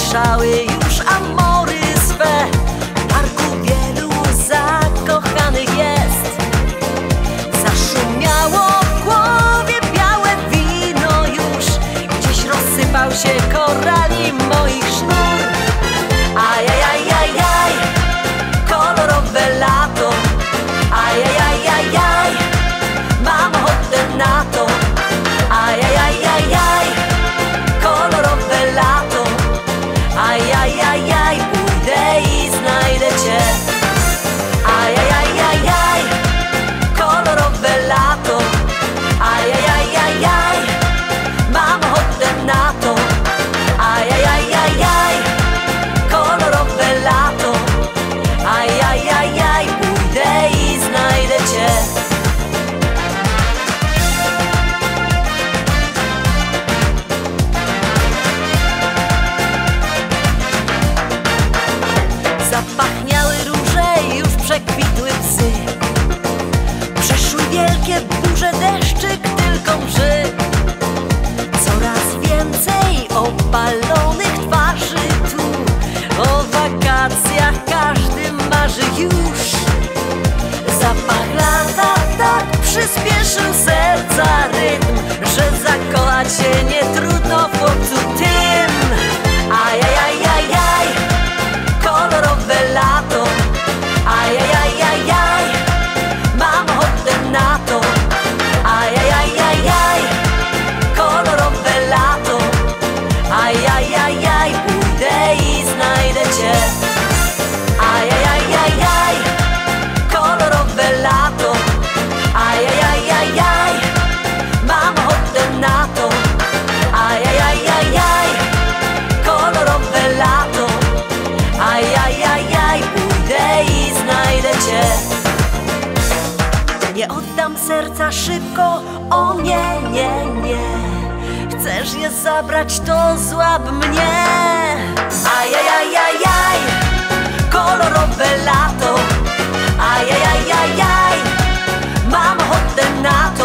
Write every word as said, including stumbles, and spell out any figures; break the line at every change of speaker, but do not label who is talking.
usłyszały już amory swe. W parku wielu zakochanych jest. Zaszumiało w głowie białe wino już. Gdzieś rozsypał się korali moich sznur. Ajajajajaj, kolorowe lato. Ajajajajaj, mam ochotę na to. Ajajajajaj, kolorowe lato. Ajajajaj, pójdę i znajdę cię. Ajajajajaj, kolorowe lato. Ajajajajaj, mam ochotę na to. Ajajajajaj, kolorowe lato. Ajajajaj, pójdę i znajdę cię. Zapachniały róże, już przekwitły psy. Przeszły wielkie burze, deszczyk tylko mrzy. Coraz więcej opalonych twarzy tu. O wakacjach każdy marzy już. Zapach lata tak przyspieszył serca rytm, że zakochać się nie trudno w chłopcu tym. Ajajajajaj, kolorowe lato. Ajajajajaj, mam ochotę na to. Ajajajajaj, kolorowe lato. Ajajajaj, pójdę i znajdę cię. Ajajajajaj, kolorowe lato. Ajajajajaj, mam ochotę na to. Ajajajajaj, kolorowe lato. Ajajajaj, pójdę i znajdę cię. Nie oddam serca szybko, o nie, nie, nie. Chcesz je zabrać, to złap mnie. Ajajajajaj, kolorowe lato. Ajajajajaj, mam ochotę na to.